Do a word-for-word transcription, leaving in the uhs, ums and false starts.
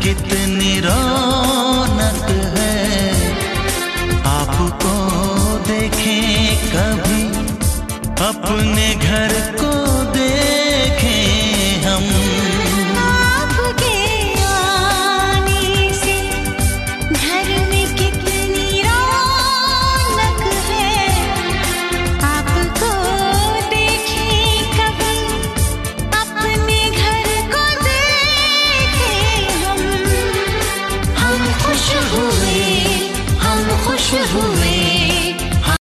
कितनी रौनक है, आपको देखें कभी अपने घर